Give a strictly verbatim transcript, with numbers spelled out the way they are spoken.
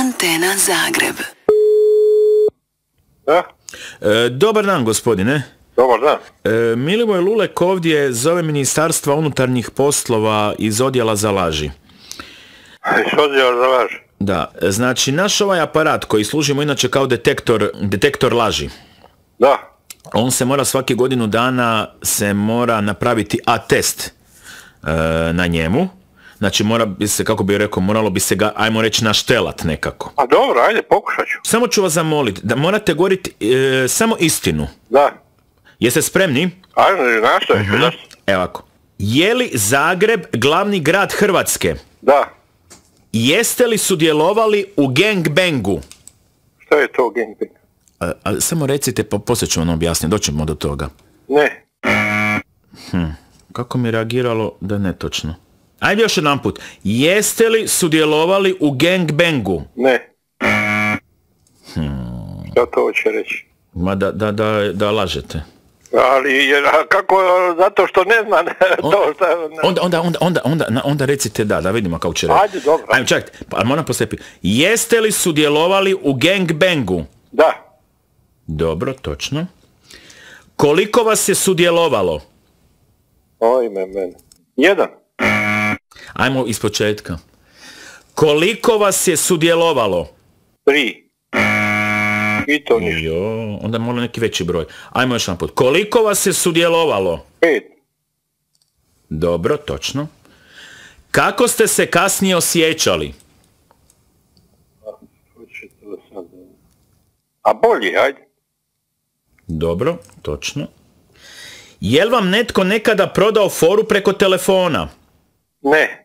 Antena Zagreb. Da? E, dobar dan, gospodine. Dobar dan. E, Milivoj Lulek ovdje zove Ministarstva unutarnjih poslova iz odjela za laži. Iz odjela za laži? Da, znači naš ovaj aparat koji služimo inače kao detektor, detektor laži. Da. On se mora svake godinu dana se mora napraviti A-test e, na njemu. Znači mora bi se, kako bih rekao, moralo bi se ga, ajmo reći, naštelat nekako. A dobro, ajde, pokušat ću. Samo ću vas zamoliti da morate govoriti e, samo istinu. Da. Jeste spremni? Ajde, nastavit ću, da. Evo ovako. Je li Zagreb glavni grad Hrvatske? Da. Jeste li sudjelovali u gangbangu? Što je to gangbang? A, a, samo recite, pa poslije ću vam objasniti, doćemo do toga. Ne. Hm. Kako mi je reagiralo da je netočno? Ajde još jedan put. Jeste li sudjelovali u gangbangu? Ne. Hmm. Što to hoće reći? Ma da, da, da, da lažete. Ali, jer, a kako, zato što ne zna to što... Onda, onda, onda, onda, onda, onda recite da, da vidimo kako će reći. Ajde, dobro. Ajde, čekajte, pa moram poslijepiti. Jeste li sudjelovali u gangbangu? Da. Dobro, točno. Koliko vas je sudjelovalo? Ojme mene. Jedan. Ajmo iz početka. Koliko vas je sudjelovalo? Tri. I to ništa. Jo, onda moram neki veći broj. Ajmo još jedan put. Koliko vas je sudjelovalo? Pet. Dobro, točno. Kako ste se kasnije osjećali? A bolje, ajde. Dobro, točno. Jel vam netko nekada prodao foru preko telefona? Ne.